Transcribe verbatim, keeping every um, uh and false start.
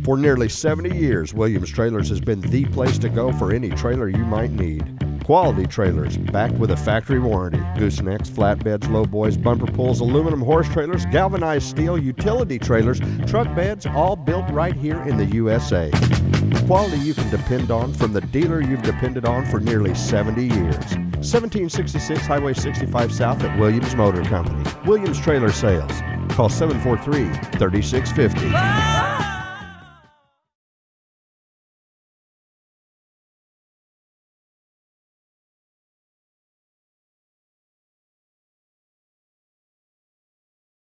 For nearly seventy years, Williams Trailers has been the place to go for any trailer you might need. Quality trailers, backed with a factory warranty. Goosenecks, flatbeds, lowboys, bumper pulls, aluminum horse trailers, galvanized steel, utility trailers, truck beds, all built right here in the U S A. Quality you can depend on from the dealer you've depended on for nearly seventy years. seventeen sixty-six Highway sixty-five South at Williams Motor Company. Williams Trailer Sales. Call seven four three, three six five zero.